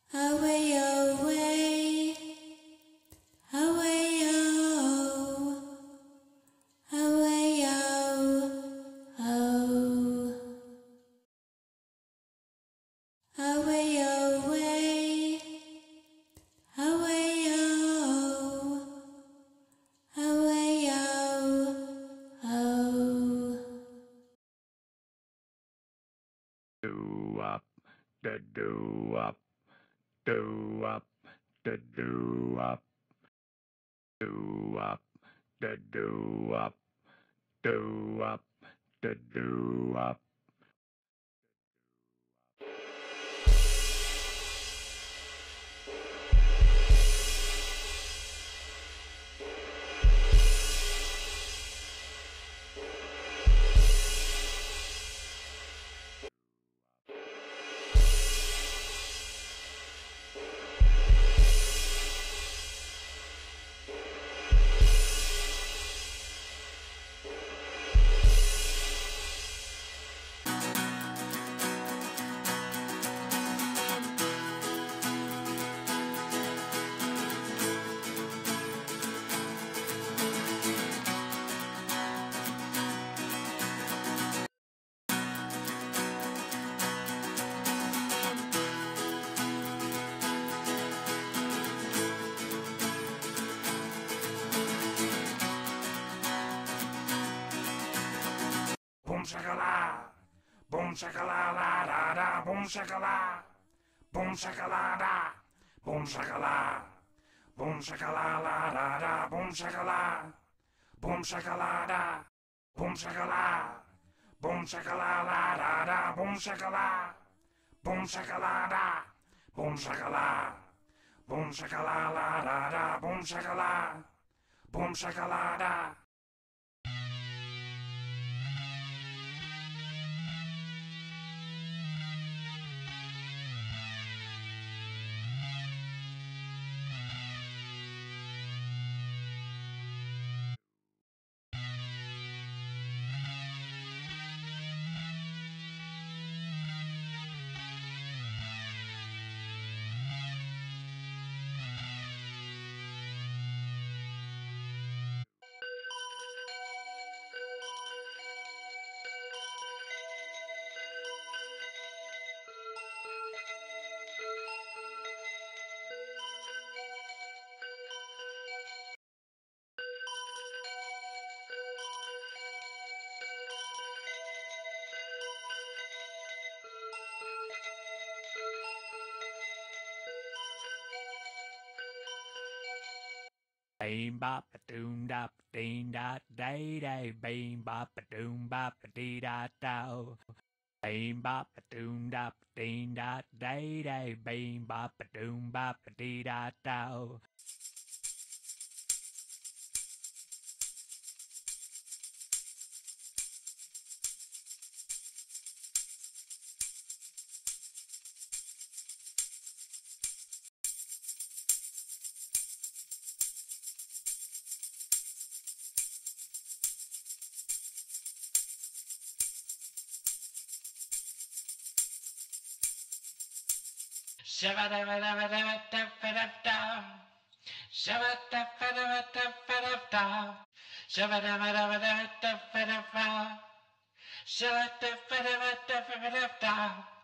Away, away, away, oh, away, oh, oh, away, away, away, oh, away, oh, oh. Do up, da do up, do up, da do up, do up, da do up, do up, da do up. Boom shakala, boom shakala la da da, boom shakala, boom shakala da, boom shakala, boom shakala la da da, boom shakala, boom shakala da, boom shakala, boom shakala la da da, boom shakala, boom shakala da, boom shakala, boom shakala la da da, boom shakala, boom shakala da. Beam bop a doom dop ding dot day day beam bop a doom bop a dee dot dow. Beam bop a doom dop ding dot day day beam bop a doom bop a dee dot dow. Shabba-dabba-dabba-dabba-dabba-dabba. Shabba-dabba-dabba-dabba-dabba. Shabba-dabba-dabba-dabba-dabba. Shabba-dabba-dabba-dabba-dabba.